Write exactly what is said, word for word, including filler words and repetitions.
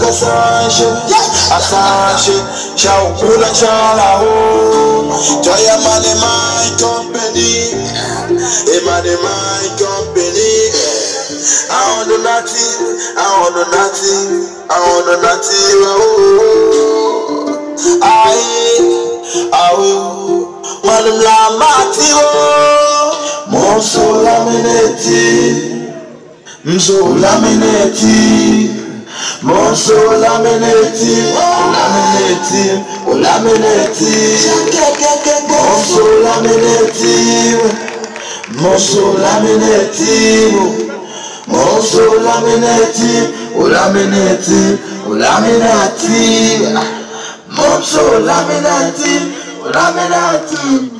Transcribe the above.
Assange, Assange, ciao pula ciao la ho. Joy money my company, e money my company. I want no nothing, I want no nothing, I want no nothing. Oh, I, I will, madam la matio, mon so laminati, so laminati. Monso laminati, laminati, laminati. Monso laminati, monso laminati, monso laminati, laminati, laminati. Monso laminati, laminati.